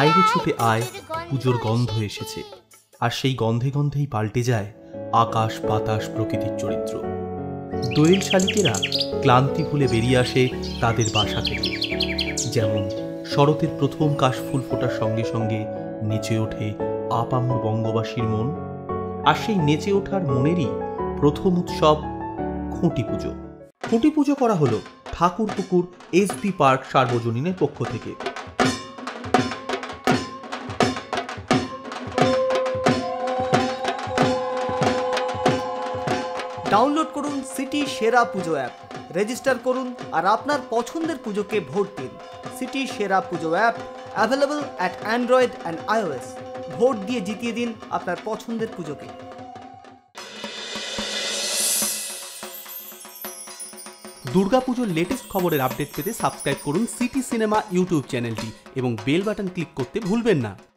আয় রে ছুটে আয়, পুজোর গন্ধ এসেছে। আর সেই গন্ধে গন্ধেই পাল্টে যায় আকাশ বাতাস প্রকৃতির চরিত্র। দোয়েল শালিকেরা ক্লান্তি ভুলে বেরিয়ে আসে তাদের বাসা থেকে। যেমন শরতের প্রথম কাশফুল ফোটার সঙ্গে সঙ্গে নেচে ওঠে আপামর বঙ্গবাসীর মন। আর সেই নেচে ওঠার মনেরই প্রথম উৎসব খুঁটি পুজো। খুঁটি পুজো করা হলো ঠাকুরপুকুর এসবি পার্ক সার্বজনীনের পক্ষ থেকে। ডাউনলোড করুন সিটি সেরা পুজো অ্যাপ, রেজিস্টার করুন আর আপনার পছন্দের পুজোকে ভোট দিন। সিটি সেরা puja app available at android and iOS। ভোট দিয়ে জিতিয়ে দিন আপনার পছন্দের পুজোকে। দুর্গাপুজোর লেটেস্ট খবরের আপডেট পেতে সাবস্ক্রাইব করুন সিটি সিনেমা ইউটিউব চ্যানেলটি এবং বেল বাটন ক্লিক করতে ভুলবেন না।